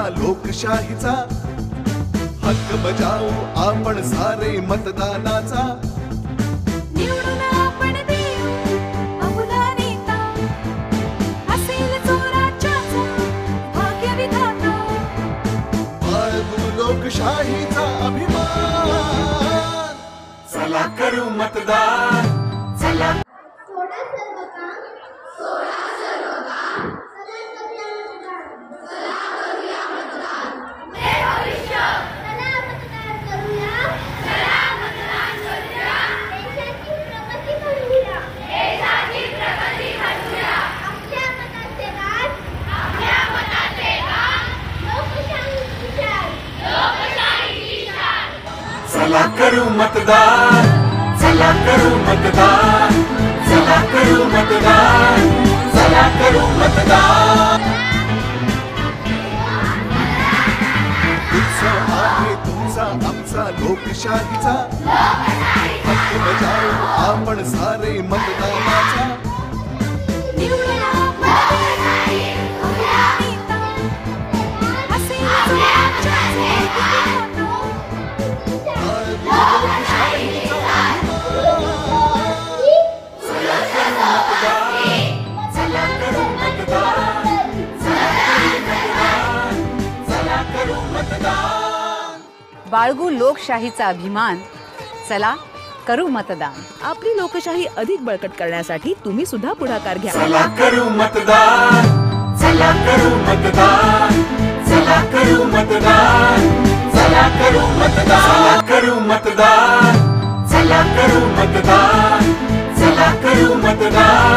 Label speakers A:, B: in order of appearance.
A: लोकशाहीचा हक्क बजावू आपण सारे मतदानाचा।
B: निवडून आपण देऊ अमुला नेता, असेल चोराच्याचा भाग्य विधाता।
A: बाळगू लोकशाहीचा अभिमान, चला करू मतदान, चला। चला करू मतदान, चला करू मतदान, चला करू मतदान, चला करू मतदान। उत्सव आहे तुमचा आमचा लोकशाहीचा, हक्क बजावू आपण सारे मतदानाचा।
B: निवडून आपण देऊ अमुला नेता, असेल चोराच्याचा
C: बाळगू लोकशाहीचा अभिमान, चला करू मतदान।
D: आपली लोकशाही अधिक बळकट करण्यासाठी तुम्ही सुद्धा पुढाकार घ्या।
A: चला करू मतदान, चला करू मतदान, चला करू मतदान, चला करू मतदान, चला करू मतदान, चला करू मतदान, चला करू मतदान।